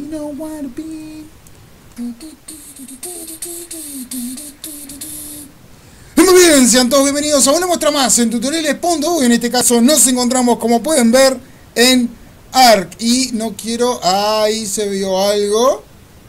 know what to be. Muy bien, sean todos bienvenidos a una muestra más en tutoriales.uy. En este caso nos encontramos, como pueden ver, en Ark. Y no quiero... Ahí se vio algo.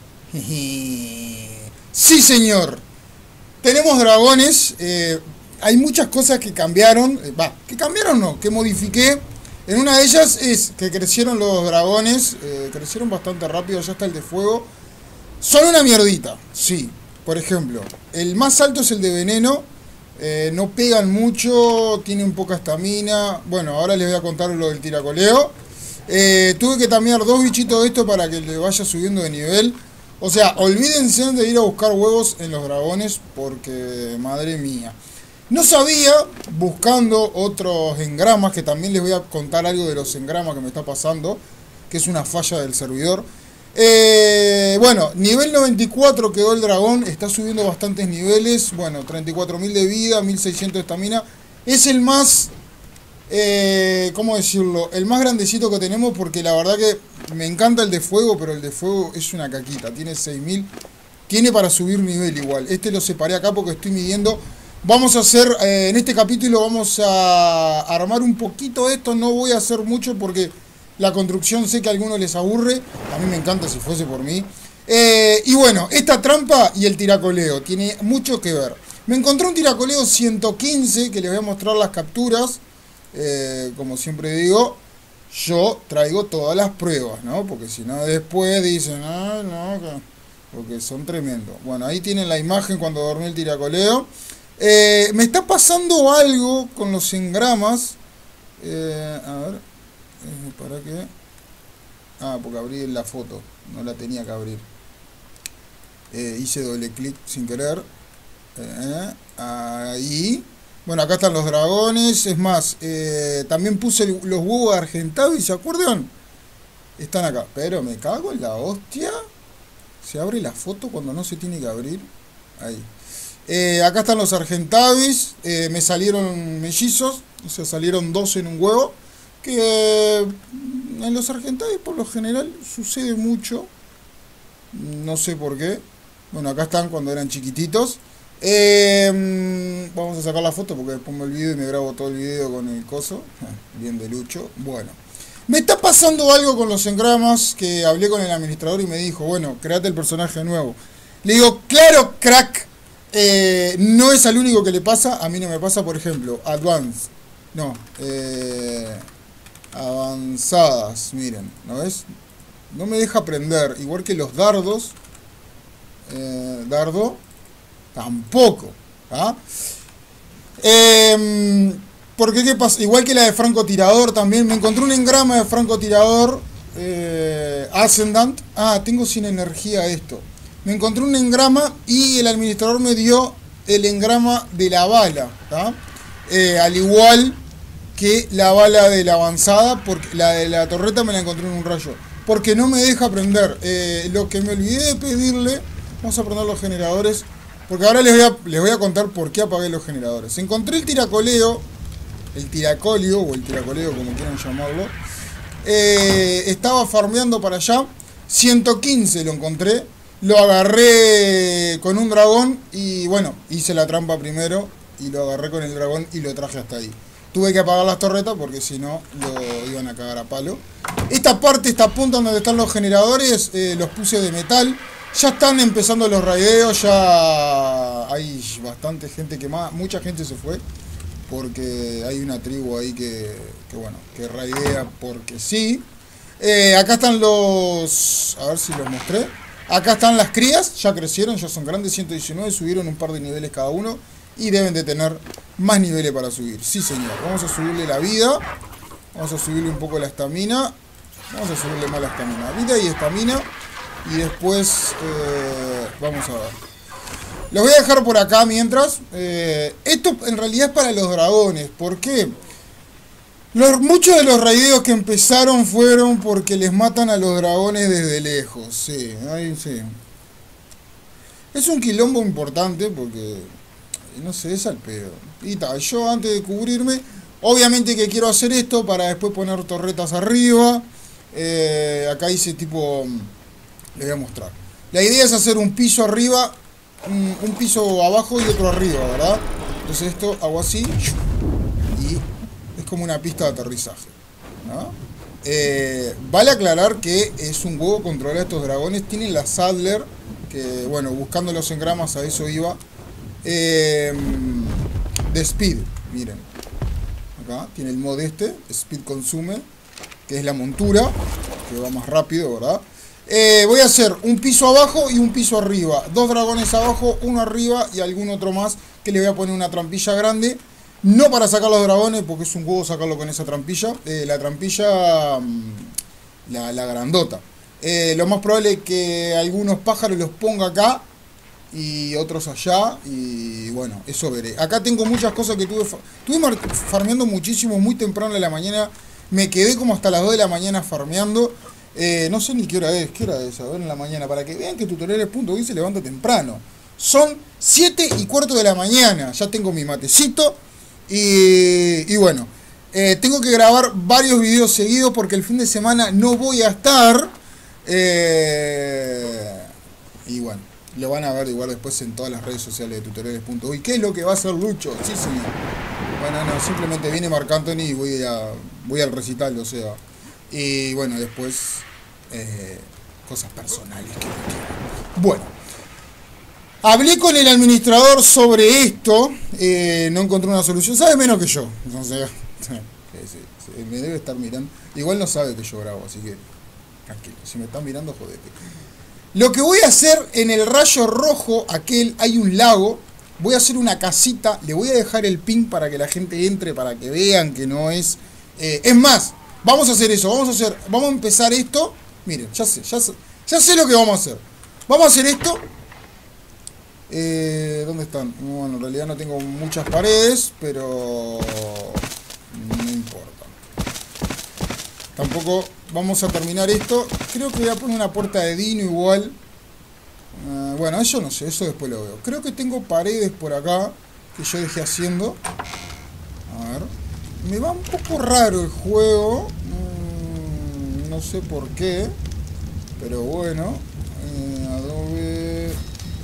Sí, señor. Tenemos dragones. Hay muchas cosas que cambiaron. Que cambiaron no, que modifiqué. En una de ellas es que crecieron los dragones. Crecieron bastante rápido. Ya está el de fuego. Son una mierdita, sí. Por ejemplo, el más alto es el de veneno. No pegan mucho, tienen poca estamina. Bueno, ahora les voy a contar lo del tiracoleo. Tuve que tamear dos bichitos de esto para que le vaya subiendo de nivel. O sea, olvídense de ir a buscar huevos en los dragones, porque madre mía. No sabía, buscando otros engramas, que también les voy a contar algo de los engramas que me está pasando, que es una falla del servidor. Bueno, nivel 94 quedó el dragón, está subiendo bastantes niveles. Bueno, 34.000 de vida, 1.600 de estamina. Es el más, ¿cómo decirlo? El más grandecito que tenemos, porque la verdad que me encanta el de fuego, pero el de fuego es una caquita. Tiene 6.000, tiene para subir nivel igual. Este lo separé acá porque estoy midiendo. Vamos a hacer, en este capítulo vamos a armar un poquito esto. No voy a hacer mucho porque... la construcción sé que a algunos les aburre. A mí me encanta si fuese por mí. Y bueno, esta trampa y el tiracoleo tiene mucho que ver. Me encontré un tiracoleo 115 que les voy a mostrar las capturas. Como siempre digo, yo traigo todas las pruebas, ¿no? Porque si no después dicen, no, porque son tremendos. Bueno, ahí tienen la imagen cuando dormí el tiracoleo. Me está pasando algo con los engramas. A ver. ¿Para qué? Porque abrí la foto. No la tenía que abrir. Hice doble clic sin querer. Ahí. Bueno, acá están los dragones. Es más, también puse los huevos de Argentavis. ¿Se acuerdan? Están acá. Pero me cago en la hostia. Se abre la foto cuando no se tiene que abrir. Ahí. Acá están los Argentavis. Me salieron mellizos. O sea, salieron dos en un huevo. Que en los Argentavis por lo general sucede mucho. No sé por qué. Bueno, acá están cuando eran chiquititos. Vamos a sacar la foto porque después me olvido y me grabo todo el video con el coso. Bien de lucho. Bueno, me está pasando algo con los engramas, que hablé con el administrador y me dijo, bueno, créate el personaje nuevo. Le digo, claro, crack. No es al único que le pasa. A mí no me pasa, por ejemplo, Advance. No, avanzadas, miren, ¿no ves? No me deja prender, igual que los dardos. Dardo tampoco, ¿ah? Porque qué pasa, igual que la de francotirador también. Me encontré un engrama de francotirador Ascendant. Tengo sin energía esto. Me encontré un engrama y el administrador me dio el engrama de la bala, ¿tá? Al igual que la bala de la avanzada, porque la de la torreta me la encontré en un rayo, porque no me deja prender. Lo que me olvidé de pedirle, vamos a prender los generadores, porque ahora les voy a contar por qué apagué los generadores. Encontré el tiracoleo, o el tiracoleo como quieran llamarlo. Estaba farmeando para allá, 115 lo encontré, lo agarré con un dragón y bueno, hice la trampa primero y lo agarré con el dragón y lo traje hasta ahí. Tuve que apagar las torretas porque si no lo iban a cagar a palo. Esta parte, esta punta donde están los generadores, los puse de metal. Ya están empezando los raideos, ya hay bastante gente mucha gente se fue. Porque hay una tribu ahí que raidea porque sí. Acá están los... A ver si los mostré. Acá están las crías, ya crecieron, ya son grandes, 119, subieron un par de niveles cada uno. Y deben de tener más niveles para subir. Sí, señor. Vamos a subirle la vida. Vamos a subirle un poco la estamina. Vamos a subirle más la estamina. Vida y estamina. Y después vamos a ver. Los voy a dejar por acá mientras. Esto en realidad es para los dragones. ¿Por qué? Muchos de los raideos que empezaron fueron porque les matan a los dragones desde lejos. Sí, ahí sí. Es un quilombo importante porque... no sé, es al pedo. Y tal, yo antes de cubrirme, obviamente que quiero hacer esto para después poner torretas arriba. Acá hice tipo Les voy a mostrar. La idea es hacer un piso arriba, un piso abajo y otro arriba, ¿verdad? Entonces esto hago así y es como una pista de aterrizaje, ¿no? Vale aclarar que es un huevo controlar a estos dragones. Tienen la Sadler, que bueno, buscando los engramas a eso iba. De Speed, miren. Acá tiene el mod este, Speed Consume, que es la montura, que va más rápido, ¿verdad? Voy a hacer un piso abajo y un piso arriba. 2 dragones abajo, uno arriba y algún otro más que le voy a poner una trampilla grande. No para sacar los dragones, porque es un juego sacarlo con esa trampilla. La trampilla, la grandota. Lo más probable es que algunos pájaros los ponga acá y otros allá. Y bueno, eso veré. Acá tengo muchas cosas que estuve farmeando muchísimo muy temprano en la mañana. Me quedé como hasta las 2 de la mañana farmeando. No sé ni qué hora es a ver en la mañana, para que vean que tutoriales.uy se levanta temprano. Son 7:15 de la mañana, ya tengo mi matecito y bueno, tengo que grabar varios videos seguidos porque el fin de semana no voy a estar y bueno, lo van a ver igual después en todas las redes sociales de tutoriales.uy. ¿Qué es lo que va a hacer Lucho? Sí, señor. Bueno, no, simplemente viene Marc Anthony y voy al recital, o sea. Y bueno, después cosas personales que no quiero. Bueno, hablé con el administrador sobre esto. No encontré una solución. Sabe menos que yo. Entonces, me debe estar mirando. Igual no sabe que yo grabo, así que tranquilo. Si me están mirando, jodete. Lo que voy a hacer en el rayo rojo, aquel, hay un lago. Voy a hacer una casita. Le voy a dejar el pin para que la gente entre, para que vean que no es... es más... Vamos a hacer eso, vamos a empezar esto. Miren, ya sé lo que vamos a hacer. Vamos a hacer esto. ¿Dónde están? Bueno, en realidad no tengo muchas paredes, pero no importa. Tampoco vamos a terminar esto. Creo que voy a poner una puerta de Dino igual. Bueno, eso no sé, eso después lo veo. Creo que tengo paredes por acá que yo dejé haciendo. A ver. Me va un poco raro el juego, no sé por qué, pero bueno, Adobe,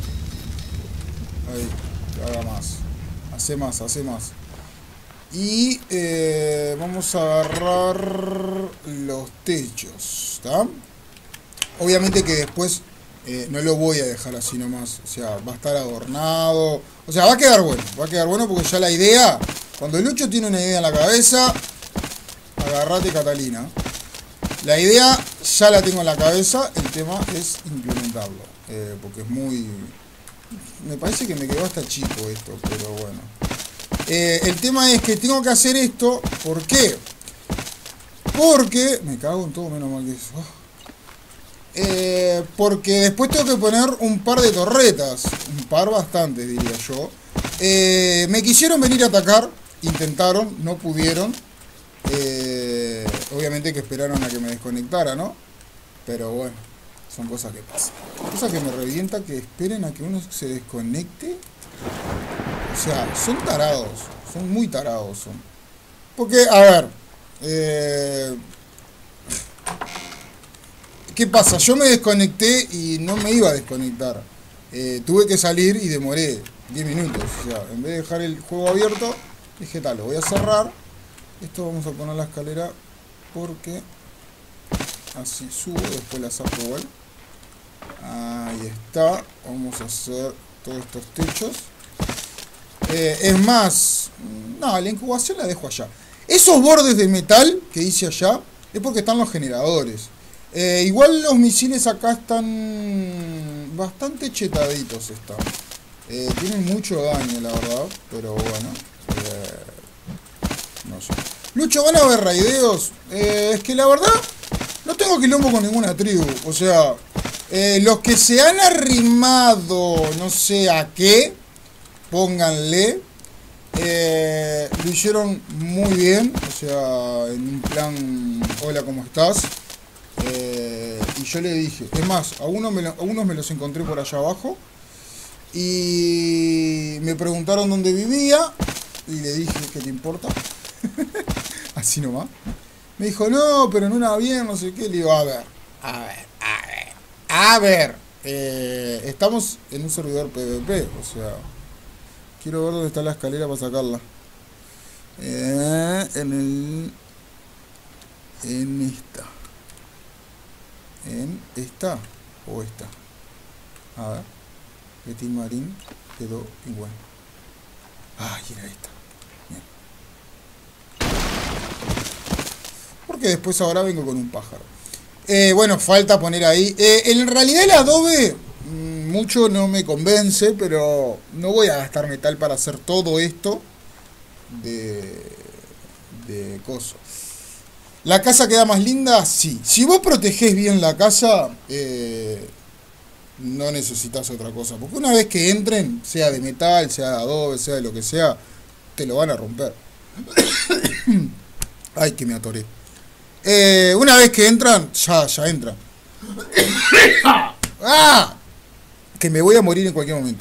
ahí, haga más, hace más, y vamos a agarrar los techos, ¿está? Obviamente que después no lo voy a dejar así nomás, o sea, va a estar adornado, o sea, va a quedar bueno porque ya la idea... Cuando el Lucho tiene una idea en la cabeza, agarrate Catalina. La idea ya la tengo en la cabeza, el tema es implementarlo. Porque es muy... Me parece que me quedó hasta chico esto, pero bueno. El tema es que tengo que hacer esto, ¿por qué? Porque... Me cago en todo menos mal que eso. Porque después tengo que poner un par de torretas. Un par bastante, diría yo. Me quisieron venir a atacar. Intentaron, no pudieron. Obviamente que esperaron a que me desconectara, ¿no? Pero bueno, son cosas que pasan. Cosa que me revienta que esperen a que uno se desconecte. O sea, son tarados. Son muy tarados. Son. Porque, a ver. ¿Qué pasa? Yo me desconecté y no me iba a desconectar. Tuve que salir y demoré 10 minutos. O sea, en vez de dejar el juego abierto... Dije, tal, lo voy a cerrar. Esto vamos a poner la escalera porque así subo, después la saco igual. Ahí está. Vamos a hacer todos estos techos. Es más, no, la incubación la dejo allá. Esos bordes de metal que hice allá es porque están los generadores. Igual los misiles acá están bastante chetaditos. Tienen mucho daño, la verdad, pero bueno. No sé. Lucho, ¿van a haber raideos? Es que la verdad no tengo quilombo con ninguna tribu. O sea, los que se han arrimado no sé a qué, pónganle. Lo hicieron muy bien. O sea, en un plan, hola, ¿cómo estás? Y yo le dije, es más, a unos me los encontré por allá abajo. Y me preguntaron dónde vivía. Y le dije, ¿qué te importa? Así nomás. Me dijo, no, pero en una bien, no sé qué. Le digo, a ver. A ver, estamos en un servidor PvP, o sea, quiero ver dónde está la escalera para sacarla. En esta. En esta o esta. A ver. Betín Marín quedó igual. Ah, y era esta. Bien. Porque después ahora vengo con un pájaro. Bueno, falta poner ahí. En realidad el adobe mucho no me convence, pero no voy a gastar metal para hacer todo esto de coso. ¿La casa queda más linda? Sí. Si vos protegés bien la casa, no necesitas otra cosa. Porque una vez que entren, sea de metal, sea de adobe, sea de lo que sea, te lo van a romper. Ay, que me atoré. Una vez que entran, ya entran. ¡Ah! Que me voy a morir en cualquier momento.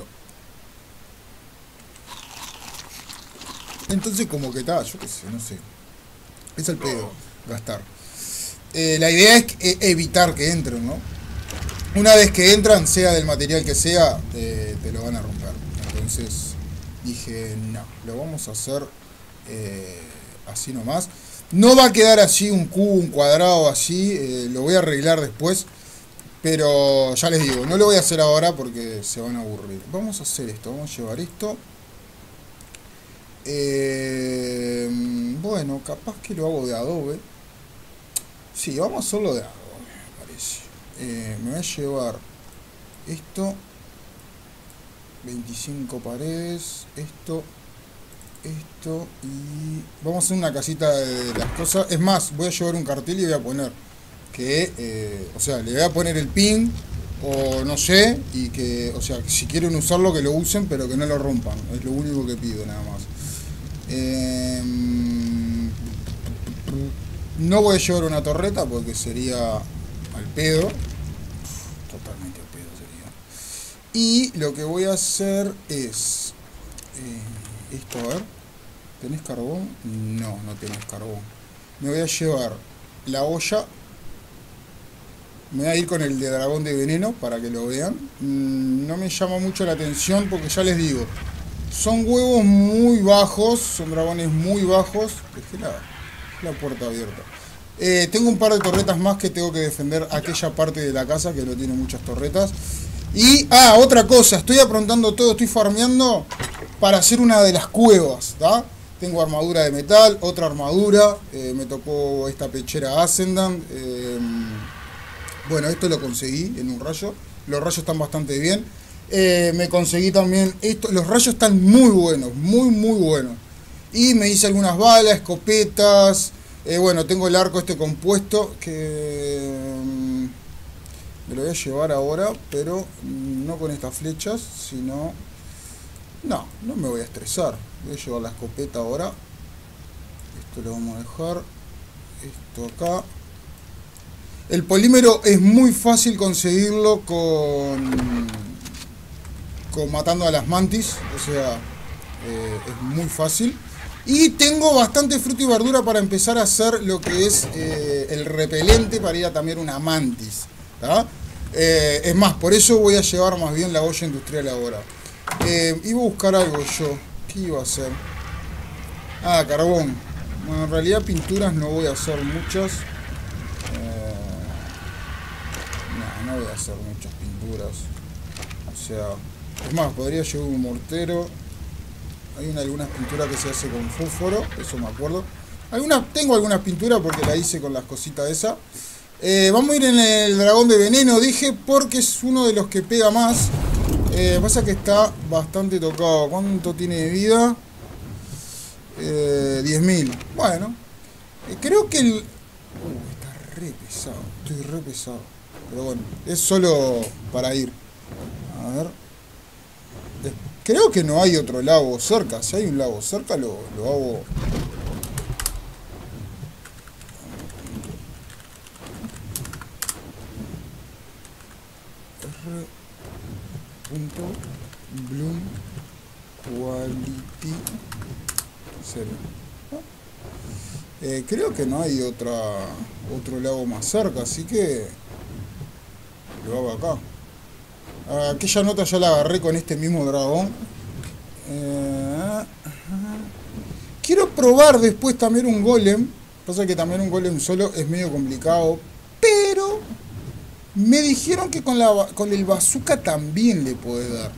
Entonces como que está, yo qué sé, no sé. Es el pedo, gastar. La idea es evitar que entren, ¿no? Una vez que entran, sea del material que sea, te lo van a romper. Entonces dije, no, lo vamos a hacer así nomás. No va a quedar así un cubo, un cuadrado así, lo voy a arreglar después. Pero ya les digo, no lo voy a hacer ahora porque se van a aburrir. Vamos a hacer esto, vamos a llevar esto. Bueno, capaz que lo hago de adobe. Sí, vamos a hacerlo de adobe, me parece. Me voy a llevar esto. 25 paredes, esto y vamos a hacer una casita de las cosas. Es más, voy a llevar un cartel y voy a poner que, o sea, le voy a poner el pin o no sé, y que, o sea, si quieren usarlo que lo usen, pero que no lo rompan. Es lo único que pido, nada más. No voy a llevar una torreta porque sería al pedo. Totalmente al pedo sería. Y lo que voy a hacer es esto, a ver. ¿Tenés carbón? No, no tenés carbón. Me voy a llevar la olla. Me voy a ir con el de dragón de veneno para que lo vean. No me llama mucho la atención porque ya les digo, son huevos muy bajos, son dragones muy bajos. Dejé la puerta abierta. Tengo un par de torretas más que tengo que defender aquella parte de la casa que no tiene muchas torretas. Y, otra cosa, estoy aprontando todo, estoy farmeando para hacer una de las cuevas, ¿tá? Tengo armadura de metal, otra armadura, me tocó esta pechera Ascendant. Bueno, esto lo conseguí en un rayo, los rayos están bastante bien. Me conseguí también esto, los rayos están muy buenos, muy buenos. Y me hice algunas balas, escopetas. Bueno, tengo el arco este compuesto que me lo voy a llevar ahora, pero no con estas flechas, sino... No me voy a estresar. Voy a llevar la escopeta ahora. Esto lo vamos a dejar. Esto acá. El polímero es muy fácil conseguirlo con matando a las mantis. O sea, es muy fácil. Y tengo bastante fruta y verdura para empezar a hacer lo que es el repelente para ir a también una mantis, ¿tá? Es más, por eso voy a llevar más bien la olla industrial ahora. Iba a buscar algo yo. ¿Qué iba a hacer? Carbón. Bueno, en realidad pinturas no voy a hacer muchas. No voy a hacer muchas pinturas. O sea, es más, podría llevar un mortero. Hay algunas pinturas que se hace con fósforo, eso me acuerdo. Tengo algunas pinturas porque la hice con las cositas esas. Vamos a ir en el dragón de veneno, dije, porque es uno de los que pega más. Pasa que está bastante tocado. ¿Cuánto tiene de vida? 10.000. Bueno, creo que el... está re pesado. Estoy re pesado. Pero bueno, es solo para ir. A ver. Creo que no hay otro lago cerca. Si hay un lago cerca, lo hago. R.Bloom Quality 0. Creo que no hay otro lago más cerca, así que lo hago acá. Aquella nota ya la agarré con este mismo dragón. Quiero probar después también un golem. Pasa que también un golem solo es medio complicado. Pero me dijeron que con el bazooka también le podés dar.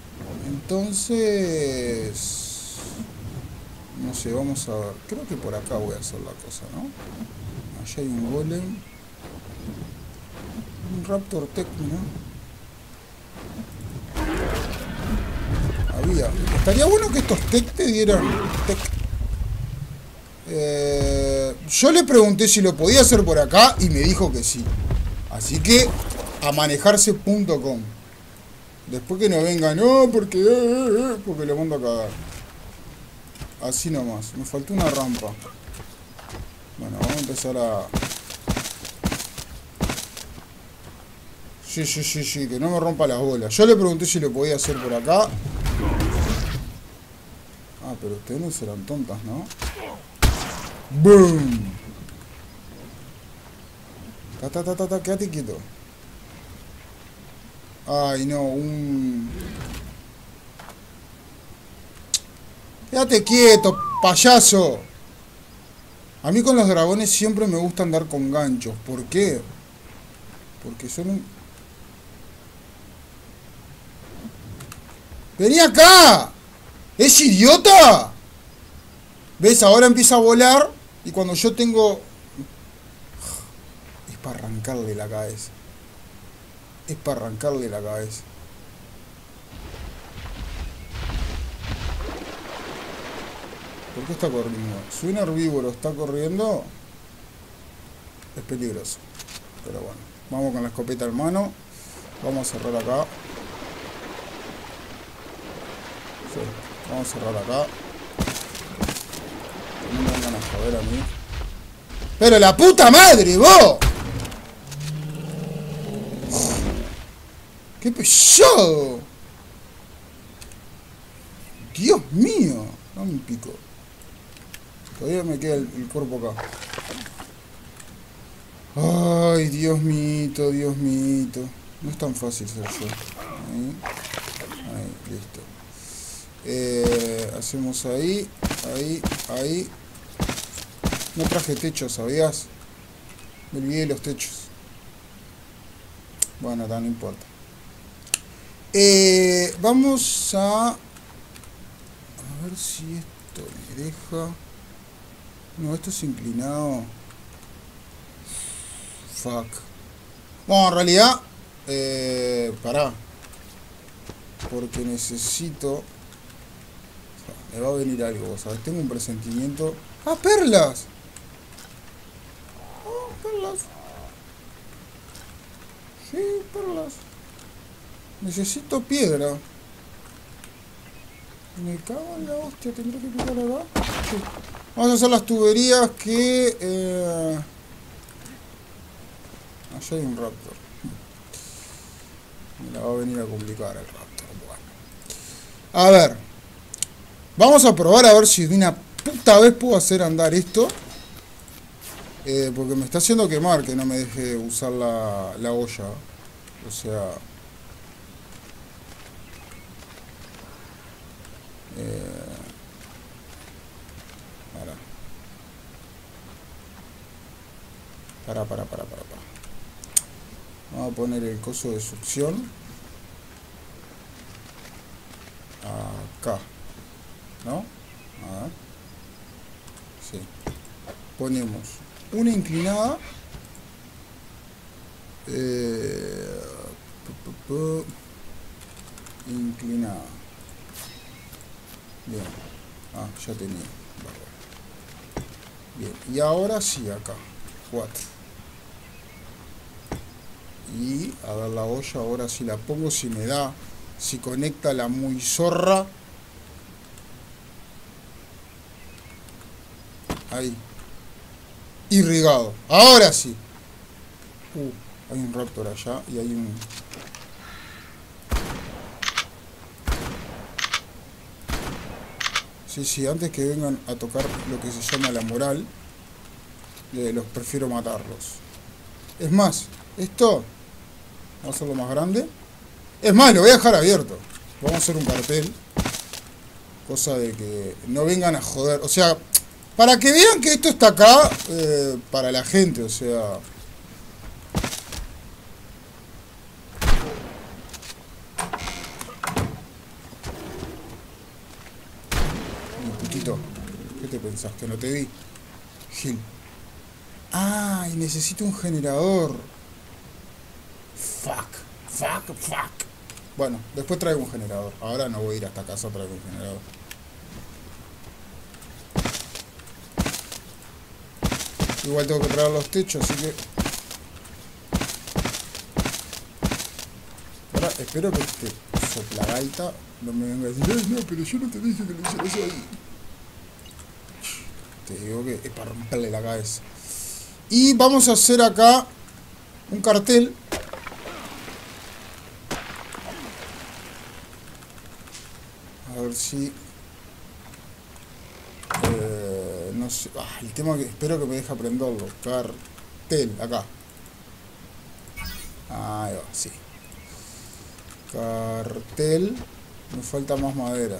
Entonces... no sé, vamos a ver. Creo que por acá voy a hacer la cosa, ¿no? Allá hay un golem. Un raptor tech, ¿no? Había. Estaría bueno que estos tech te dieran tech. Yo le pregunté si lo podía hacer por acá y me dijo que sí. Así que a manejarse.com. Después que no venga, no, porque lo mando a cagar. Así nomás. Me faltó una rampa. Bueno, vamos a empezar a... Sí, que no me rompa las bolas. Yo le pregunté si lo podía hacer por acá. Ah, pero ustedes no serán tontas, ¿no? ¡Boom! Quédate quieto. Ay, no, Quédate quieto, payaso. A mí con los dragones siempre me gusta andar con ganchos. ¿Por qué? Porque son un... ¡Vení acá! ¿Es idiota? ¿Ves? Ahora empieza a volar. Y cuando yo tengo... es para arrancarle la cabeza. Es para arrancarle la cabeza. ¿Por qué está corriendo? Si un herbívoro está corriendo, es peligroso. Pero bueno, vamos con la escopeta en mano. Vamos a cerrar acá. Sí, vamos a cerrar acá. No me van a joder a mí. ¡Pero la puta madre, vos! ¡Qué pesado! ¡Dios mío! Dame un pico. Todavía me queda el cuerpo acá. Ay, Dios mío, Dios mío. No es tan fácil ser yo. Ahí, listo. Hacemos ahí. No traje techo, ¿sabías? Me olvidé de los techos. Bueno, no importa. Vamos a ver si esto me deja. No, esto es inclinado. Fuck. Bueno, en realidad pará. Porque necesito... me va a venir algo, ¿sabes? Tengo un presentimiento. ¡Ah, perlas! ¡Oh, perlas! Sí, perlas. Necesito piedra. Me cago en la hostia, tendré que picar acá. Sí. Vamos a hacer las tuberías que... allá hay un raptor. Me la va a venir a complicar el raptor. Bueno. A ver. Vamos a probar a ver si de una puta vez puedo hacer andar esto. Porque me está haciendo quemar que no me deje usar la olla. O sea... Para. Vamos a poner el coso de succión acá, ¿no? A ver. Sí. Ponemos una inclinada. Inclinada. Bien. Ya tenía. Bien. Y ahora sí, acá. 4. Y a ver la olla, ahora si la pongo, si me da, si conecta la muy zorra. Ahí. Irrigado. Ahora sí. Hay un raptor allá y hay un... Sí, antes que vengan a tocar lo que se llama la moral, los prefiero matarlos. Es más, esto Vamos a hacerlo más grande. Es más, lo voy a dejar abierto. Vamos a hacer un cartel. Cosa de que no vengan a joder. O sea, para que vean que esto está acá para la gente, o sea. Mi putito. ¿Qué te pensás? Que no te vi. Gil. Ah, y necesito un generador. Fuck. Bueno, después traigo un generador. Ahora no voy a ir hasta casa a traer un generador. Igual tengo que traer los techos, así que... Ahora espero que este soplagaita no me venga a decir, "Ay, no, pero yo no te dije que lo hicieras ahí". Te digo que es para romperle la cabeza. Y vamos a hacer acá un cartel. A ver si... no sé... el tema que espero que me deje aprenderlo. Cartel, acá. Ahí va, sí. Cartel. Me falta más madera.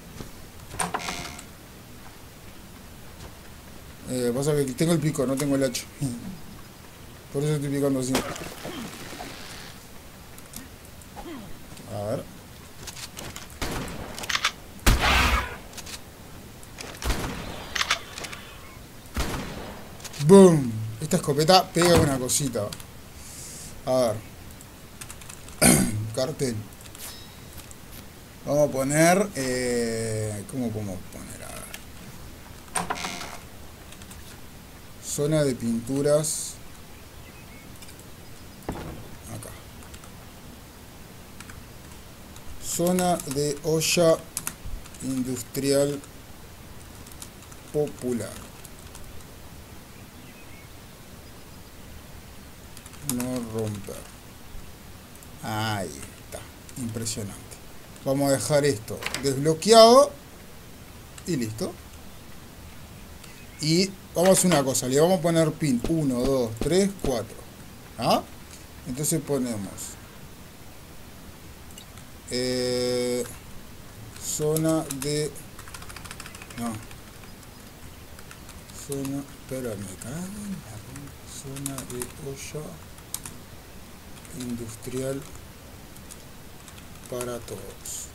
Pasa que tengo el pico, no tengo el hacha. Por eso estoy picando así. A ver. ¡Boom! Esta escopeta pega una cosita. A ver. Cartel. Vamos a poner... ¿cómo podemos poner? A ver. Zona de pinturas. Acá. Zona de olla industrial popular. No romper. Ahí está. Impresionante. Vamos a dejar esto desbloqueado. Y listo. Y vamos a hacer una cosa. Le vamos a poner pin 1, 2, 3, 4. ¿Ah? Entonces ponemos zona de... No. Zona... Espera, me cago en la... Zona de olla industrial para todos.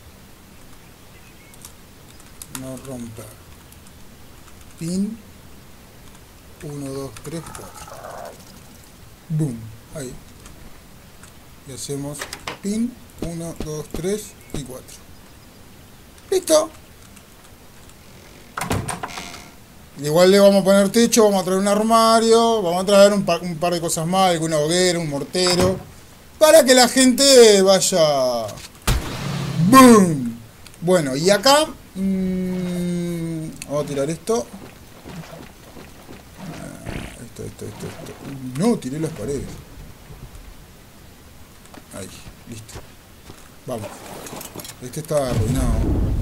No romper. Pin 1, 2, 3, 4. Boom. Ahí. Y hacemos pin 1, 2, 3 y 4. Listo. Igual le vamos a poner techo, vamos a traer un armario, vamos a traer un par de cosas más, alguna hoguera, un mortero, para que la gente vaya... ¡Boom! Bueno, y acá... vamos a tirar esto. Esto. No, tiré las paredes. Ahí, listo. Vamos. Este está arruinado.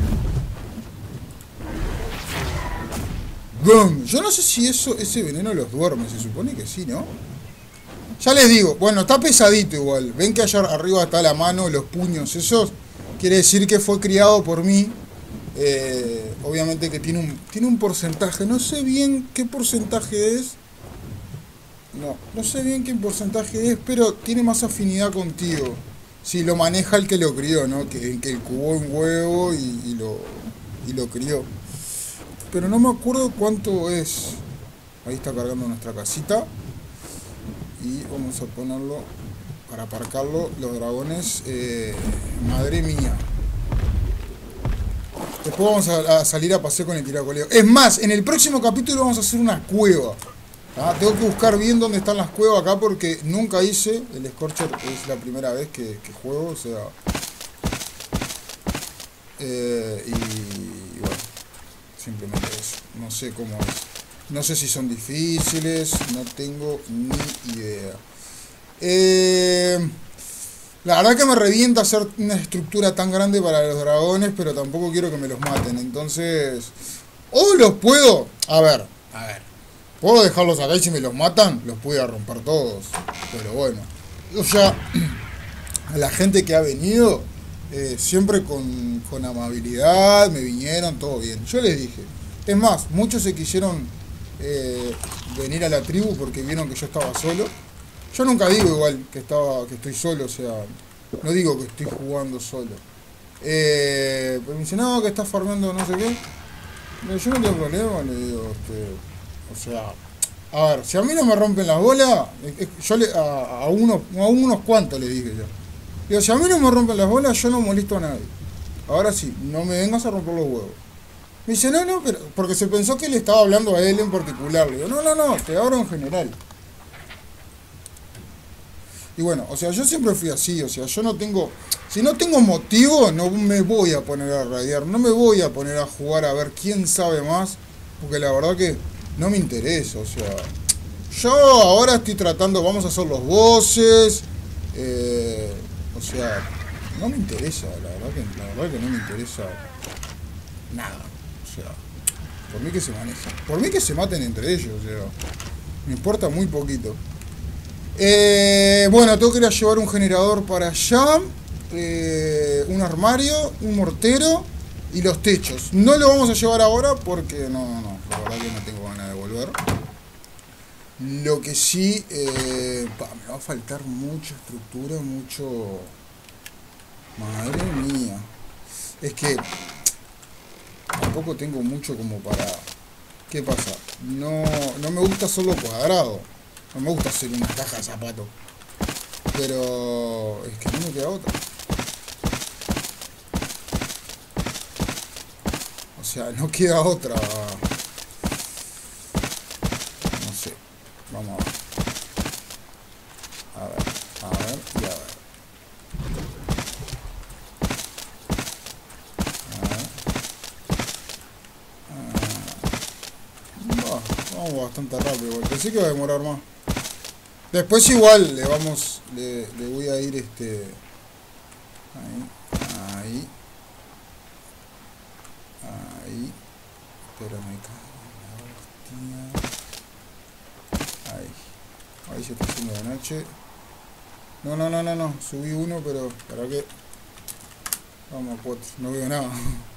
¡Bum! Yo no sé si ese veneno los duerme, se supone que sí, ¿no? Ya les digo, bueno, está pesadito igual. Ven que allá arriba está la mano, los puños, esos. Quiere decir que fue criado por mí. Obviamente que tiene un porcentaje. No sé bien qué porcentaje es. No sé bien qué porcentaje es, pero tiene más afinidad contigo. Si lo maneja el que lo crió, ¿no? Que el cubó un huevo y lo crió. Pero no me acuerdo cuánto es. Ahí está cargando nuestra casita. Y vamos a ponerlo para aparcarlo. Los dragones. Madre mía. Después vamos a salir a pasear con el tiracoleo. Es más, en el próximo capítulo vamos a hacer una cueva. Tengo que buscar bien dónde están las cuevas acá porque nunca hice. El Scorcher es la primera vez que juego. O sea. Y bueno. Simplemente eso. No sé cómo es. No sé si son difíciles. No tengo ni idea. La verdad que me revienta hacer una estructura tan grande para los dragones. Pero tampoco quiero que me los maten. Entonces... O los puedo... A ver. Puedo dejarlos acá y si me los matan, los puedo romper todos. Pero bueno. O sea... a la gente que ha venido, siempre con amabilidad, me vinieron, todo bien. Yo les dije, es más, muchos se quisieron venir a la tribu porque vieron que yo estaba solo. Yo nunca digo igual que estoy solo, o sea, no digo que estoy jugando solo. Pero me dice, no, que estás farmando no sé qué. Yo no tengo problema, le digo, o sea, a ver, si a mí no me rompen las bolas, yo a unos cuantos les dije yo. Digo, si a mí no me rompen las bolas, yo no molesto a nadie. Ahora sí, no me vengas a romper los huevos. Me dice, no, pero porque se pensó que le estaba hablando a él en particular. Le digo, no, te hablo en general. Y bueno, o sea, yo siempre fui así, o sea, yo no tengo... Si no tengo motivo, no me voy a poner a radiar, no me voy a poner a jugar a ver quién sabe más, porque la verdad que no me interesa, o sea... Yo ahora estoy tratando, vamos a hacer los bosses, o sea, no me interesa, la verdad que no me interesa nada, o sea, por mí que se manejen, por mí que se maten entre ellos, o sea, me importa muy poquito. Bueno, tengo que ir a llevar un generador para allá, un armario, un mortero y los techos. No lo vamos a llevar ahora porque no, la verdad que no tengo ganas de volver. Lo que sí, me va a faltar mucha estructura, mucho... Madre mía. Es que tampoco tengo mucho como para... ¿Qué pasa? No me gusta solo cuadrado. No me gusta hacer una caja de zapatos. Pero es que no me queda otra. O sea, no queda otra. No sé. Vamos a ver. A ver y a ver. Vamos bastante rápido. Pensé que iba a demorar más. Después igual le voy a ir ahí. Pero me cago en la hostia. Ahí se está haciendo de noche. No, subí uno, pero ¿para qué? Vamos, cuatro, no veo nada.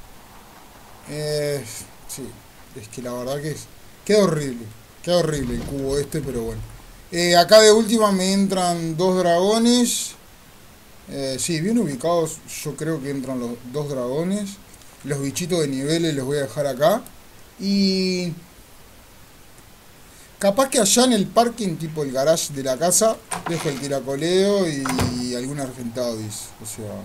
Sí, es que la verdad que queda horrible el cubo pero bueno. Acá de última me entran 2 dragones. Sí, bien ubicados, yo creo que entran los 2 dragones. Los bichitos de niveles los voy a dejar acá. Y capaz que allá en el parking, tipo el garage de la casa, dejo el tiracoleo y algún Argentavis. O sea...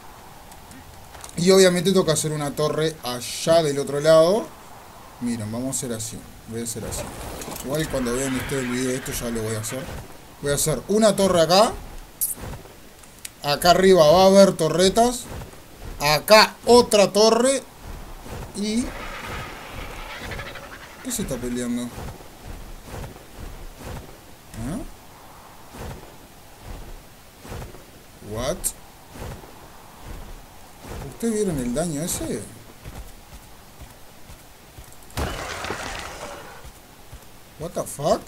Y obviamente toca hacer una torre allá del otro lado. Miren, vamos a hacer así. Voy a hacer así. Igual cuando vean ustedes el video de esto ya lo voy a hacer. Voy a hacer una torre acá. Acá arriba va a haber torretas. Acá otra torre. Y... ¿qué se está peleando? ¿Ah? What? ¿Ustedes vieron el daño ese? What the fuck?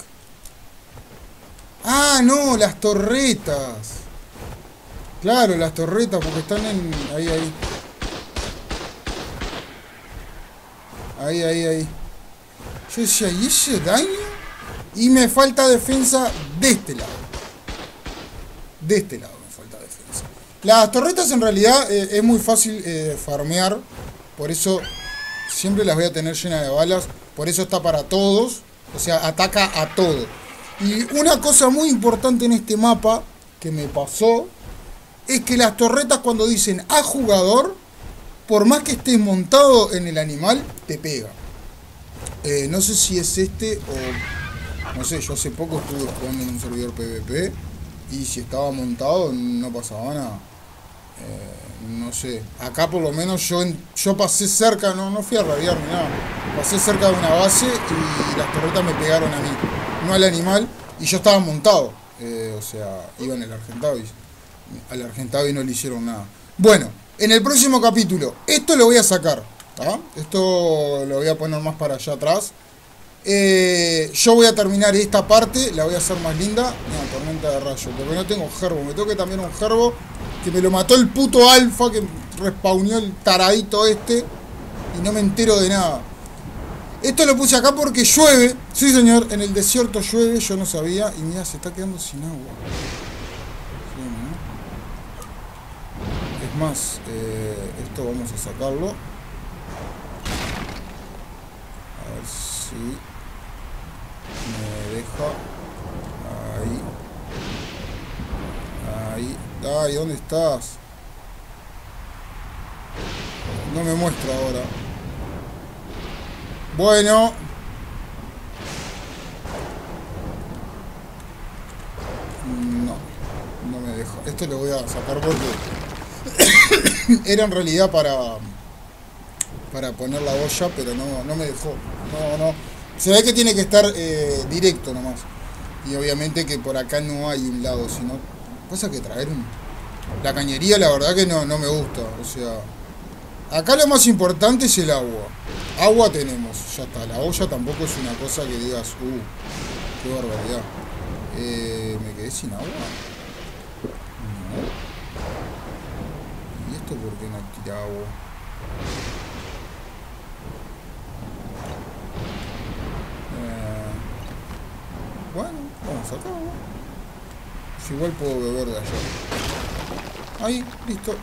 Ah, no, las torretas. Claro, las torretas porque están en... Ahí. Ahí. Yo decía, ¿y ese daño? Y me falta defensa de este lado. De este lado me falta defensa. Las torretas en realidad es muy fácil farmear. Por eso siempre las voy a tener llenas de balas. Por eso está para todos. O sea, ataca a todo. Y una cosa muy importante en este mapa que me pasó es que las torretas cuando dicen a jugador, por más que estés montado en el animal, te pega. No sé si es este o... No sé, yo hace poco estuve jugando en un servidor PvP y si estaba montado no pasaba nada. No sé, acá por lo menos yo pasé cerca, no fui a rabiar ni nada. Pasé cerca de una base y las torretas me pegaron a mí, no al animal, y yo estaba montado. O sea, iba en el Argentavis. Al Argentavis no le hicieron nada. Bueno, en el próximo capítulo, esto lo voy a sacar. ¿Ah? Esto lo voy a poner más para allá atrás. Yo voy a terminar esta parte, la voy a hacer más linda. Mira, tormenta de rayo, porque no tengo gerbo. Me tengo que también un gerbo Que me lo mató el puto alfa, que respawneó el taradito este. Y no me entero de nada. Esto lo puse acá porque llueve. Sí, señor, en el desierto llueve, yo no sabía. Y mira, se está quedando sin agua. Es más, esto vamos a sacarlo. A ver si me deja. Ahí. Ay, ¿dónde estás? No me muestra ahora. Bueno. No me deja. Esto lo voy a sacar porque era en realidad para poner la olla, pero no me dejó. No. Se ve que tiene que estar directo nomás. Y obviamente que por acá no hay un lado, sino... Pasa que traer la cañería, la verdad que no me gusta. O sea, acá lo más importante es el agua. Agua tenemos, ya está. La olla tampoco es una cosa que digas, qué barbaridad. ¿Me quedé sin agua? No. ¿Y esto por qué no tira agua? Bueno, vamos acá, ¿no? Si igual puedo beber de allá. Ahí, listo.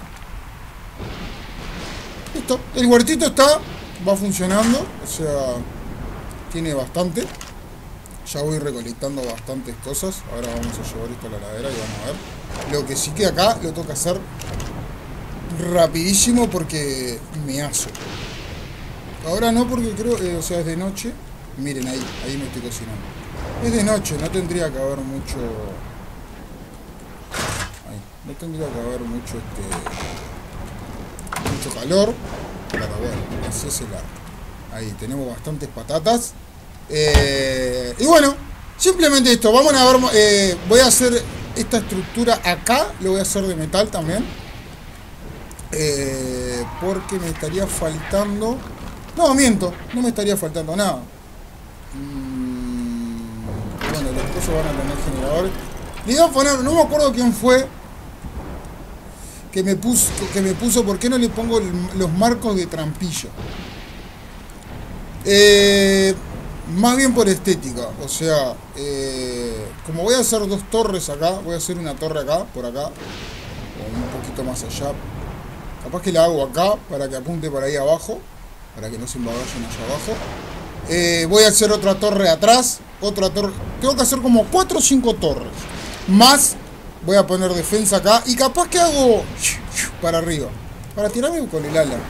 Listo. El huertito va funcionando. O sea, tiene bastante. Ya voy recolectando bastantes cosas. Ahora vamos a llevar esto a la heladera y vamos a ver. Lo que sí que acá lo tengo que hacer rapidísimo porque me aso. Ahora no, porque creo, o sea, es de noche. Miren ahí me estoy cocinando. Es de noche, no tendría que haber mucho... No tendría que haber mucho calor. Pero bueno, así es el arco. Ahí tenemos bastantes patatas. Y bueno, simplemente esto. Vamos a ver. Voy a hacer esta estructura acá. Lo voy a hacer de metal también. Porque me estaría faltando... No, miento. No me estaría faltando nada. Bueno, los cosas van a tener generadores. Le iba a poner... No me acuerdo quién fue que me puso, ¿por qué no le pongo los marcos de trampilla? Más bien por estética. O sea, como voy a hacer dos torres acá, voy a hacer una torre acá, por acá, o un poquito más allá. Capaz que la hago acá para que apunte para ahí abajo, para que no se embagallen allá abajo. Voy a hacer otra torre atrás, otra torre. Tengo que hacer como 4 o 5 torres. Más voy a poner defensa acá. Y capaz que hago para arriba, para tirarme con el ala.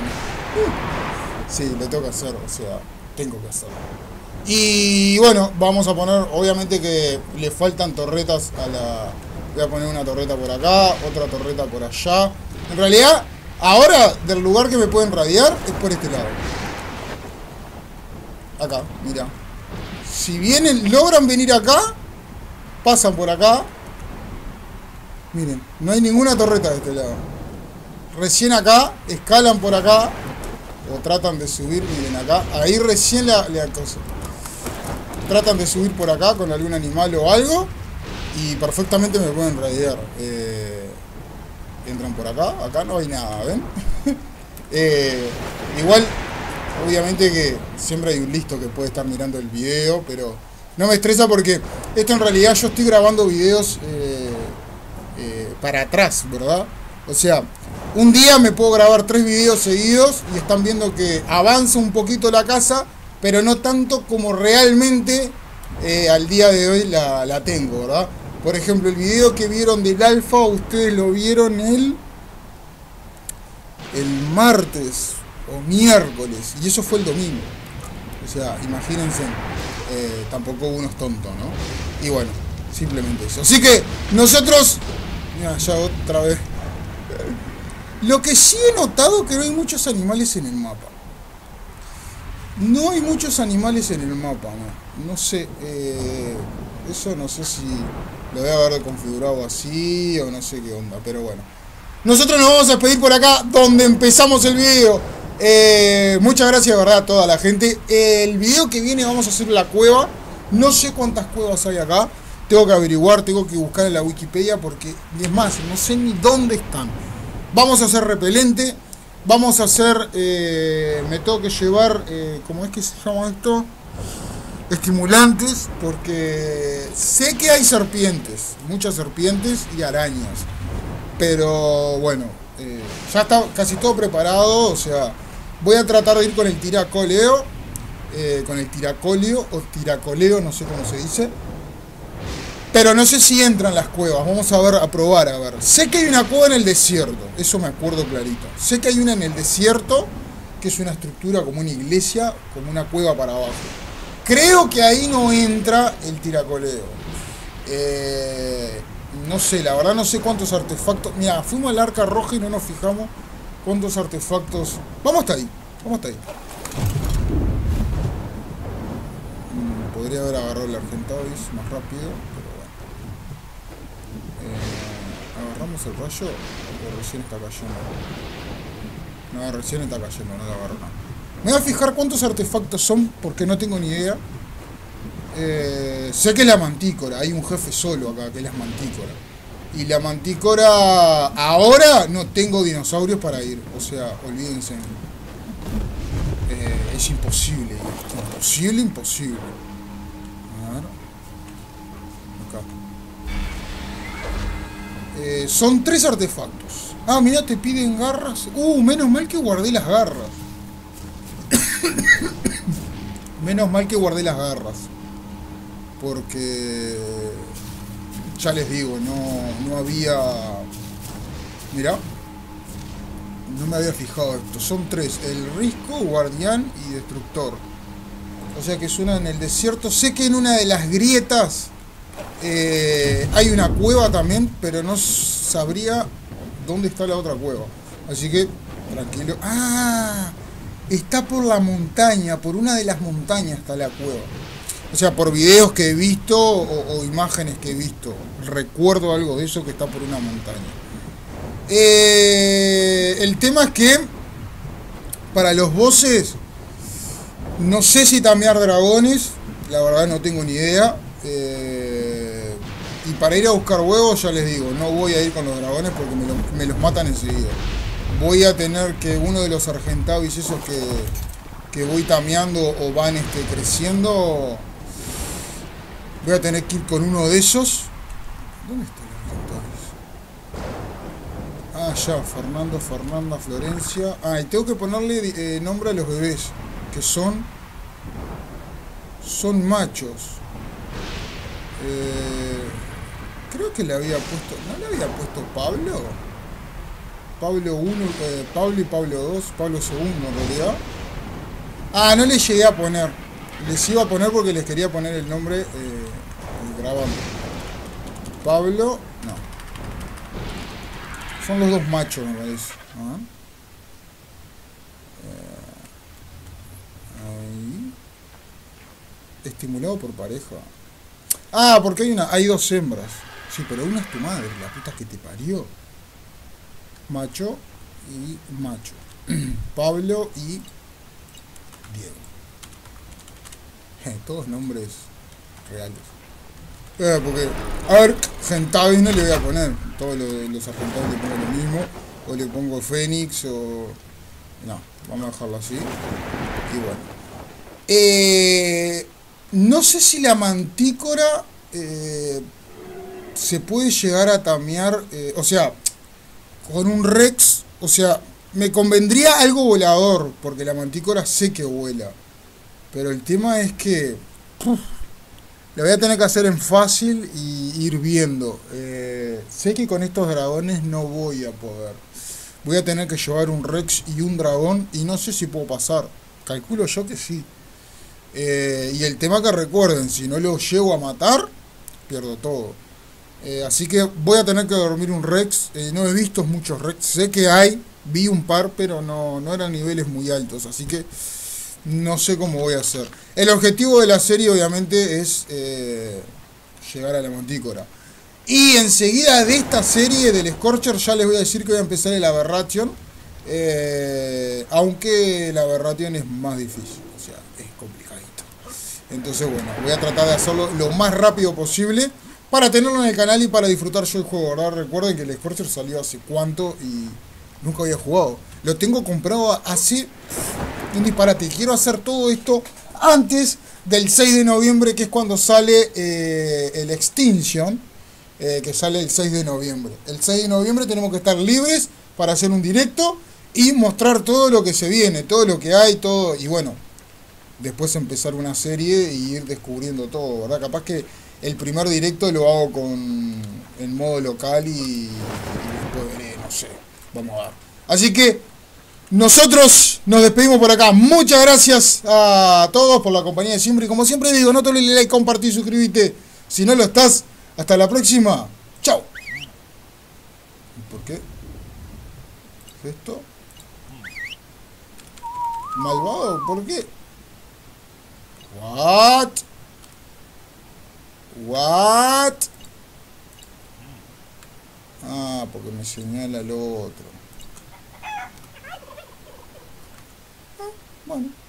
Sí, lo tengo que hacer, o sea, tengo que hacerlo. Y bueno, vamos a poner, obviamente que le faltan torretas a la... Voy a poner una torreta por acá, otra torreta por allá. En realidad, ahora del lugar que me pueden radiar es por este lado. Acá, mira. Si vienen, logran venir acá, pasan por acá. Miren, no hay ninguna torreta de este lado. Recién acá, escalan por acá. O tratan de subir, miren acá. Ahí recién tratan de subir por acá con algún animal o algo. Y perfectamente me pueden radiar. Entran por acá. Acá no hay nada, ¿ven? Igual, obviamente que siempre hay un listo que puede estar mirando el video. Pero no me estresa porque esto en realidad yo estoy grabando videos para atrás, ¿verdad? O sea, un día me puedo grabar 3 videos seguidos y están viendo que avanza un poquito la casa, pero no tanto como realmente al día de hoy la tengo, ¿verdad? Por ejemplo, el video que vieron del alfa, ustedes lo vieron el martes o miércoles, y eso fue el domingo. O sea, imagínense, tampoco uno es tonto, ¿no? Y bueno, simplemente eso. Así que nosotros... Mira, ya otra vez. Lo que sí he notado que no hay muchos animales en el mapa. No hay muchos animales en el mapa, ¿no? No sé, eso no sé si lo voy a haber configurado así o no sé qué onda, pero bueno. Nosotros nos vamos a despedir por acá donde empezamos el video. Muchas gracias, de verdad, a toda la gente. El video que viene vamos a hacer la cueva. No sé cuántas cuevas hay acá. Tengo que averiguar, tengo que buscar en la Wikipedia porque, y es más, no sé ni dónde están. Vamos a hacer repelente, vamos a hacer, me tengo que llevar, ¿cómo es que se llama esto? Estimulantes, porque sé que hay serpientes, muchas serpientes y arañas. Pero bueno, ya está casi todo preparado, o sea, voy a tratar de ir con el tiracoleo, o tiracoleo, no sé cómo se dice. Pero no sé si entran las cuevas, vamos a ver, a probar, a ver. Sé que hay una cueva en el desierto, eso me acuerdo clarito. Sé que hay una en el desierto, que es una estructura como una iglesia, como una cueva para abajo. Creo que ahí no entra el tiracoleo. No sé, la verdad no sé cuántos artefactos. Mira, fuimos al Arca Roja y no nos fijamos cuántos artefactos. Vamos hasta ahí, vamos hasta ahí. Podría haber agarrado el Argentavis más rápido, pero bueno. ¿Agarramos el rayo o recién está cayendo? No, recién está cayendo, no lo agarro nada. Me voy a fijar cuántos artefactos son porque no tengo ni idea. Sé que es la mantícora, hay un jefe solo acá que es la mantícora. Y la mantícora, ahora no tengo dinosaurios para ir, o sea, olvídense. Es imposible, imposible. A ver. Acá. Son 3 artefactos. Ah, mira, te piden garras. Menos mal que guardé las garras. Menos mal que guardé las garras. Porque ya les digo, no había. Mirá, no me había fijado esto. Son 3, el risco, guardián y destructor. O sea que es una en el desierto. Sé que en una de las grietas hay una cueva también, pero no sabría dónde está la otra cueva. Así que, tranquilo. Ah, está por la montaña, por una de las montañas está la cueva. O sea, por videos que he visto o imágenes que he visto. Recuerdo algo de eso, que está por una montaña. El tema es que para los bosses no sé si tamear dragones. La verdad no tengo ni idea. Y para ir a buscar huevos, ya les digo, no voy a ir con los dragones porque me los matan enseguida. Voy a tener que uno de los Argentavis esos que voy tameando o van creciendo, voy a tener que ir con uno de esos. ¿Dónde está el Argentavis? Ah, ya, Fernando, Fernanda, Florencia. Ah, y tengo que ponerle nombre a los bebés, que son machos. Creo que le había puesto, ¿no le había puesto Pablo? Pablo 1, Pablo y Pablo 2, Pablo segundo en realidad. Ah, no les llegué a poner. Les iba a poner porque les quería poner el nombre grabando. Pablo, no. Son los dos machos, me parece. Ahí. Estimulado por pareja. Ah, porque hay 2 hembras. Sí, pero una es tu madre, la puta que te parió. Macho y macho. Pablo y Diego. Todos nombres reales. Porque Argentavis no le voy a poner. Todos los Argentavis le pongo lo mismo. O le pongo Fénix o... No, vamos a dejarlo así. Y bueno. No sé si la mantícora se puede llegar a tamear. O sea, con un Rex. O sea, me convendría algo volador. Porque la mantícora sé que vuela. Pero el tema es que la voy a tener que hacer en fácil y ir viendo. Sé que con estos dragones no voy a poder. Voy a tener que llevar un Rex y un dragón. Y no sé si puedo pasar. Calculo yo que sí. Y el tema que recuerden, si no lo llego a matar, pierdo todo. Así que voy a tener que dormir un Rex. No he visto muchos Rex. Sé que hay. Vi un par, pero no eran niveles muy altos. Así que no sé cómo voy a hacer. El objetivo de la serie obviamente es llegar a la mantícora. Y enseguida de esta serie del Scorcher ya les voy a decir que voy a empezar el Aberration. Aunque el Aberration es más difícil. O sea, es complicadito. Entonces bueno, voy a tratar de hacerlo lo más rápido posible para tenerlo en el canal y para disfrutar yo el juego, ¿verdad? Recuerden que el Scorcher salió hace cuánto y nunca había jugado. Lo tengo comprado hace un disparate. Quiero hacer todo esto antes del 6 de noviembre, que es cuando sale el Extinction, que sale el 6 de noviembre. El 6 de noviembre tenemos que estar libres para hacer un directo y mostrar todo lo que se viene, todo lo que hay, todo, y bueno, después empezar una serie y ir descubriendo todo, ¿verdad? Capaz que el primer directo lo hago en modo local y después veré, no sé, vamos a ver. Así que nosotros nos despedimos por acá. Muchas gracias a todos por la compañía de siempre. Y como siempre digo, no te olvides de like, compartir, suscribirte. Si no lo estás, hasta la próxima. Chao. ¿Por qué? ¿Es esto? ¿Malvado? ¿Por qué? What? What? Ah, porque me señala el otro. Bueno.